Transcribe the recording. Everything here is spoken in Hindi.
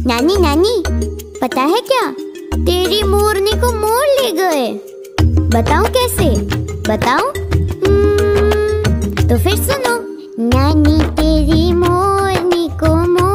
नानी नानी, पता है क्या, तेरी मोरनी को मोर ले गए। बताऊं कैसे? बताऊं? तो फिर सुनो। नानी तेरी मोरनी को मोर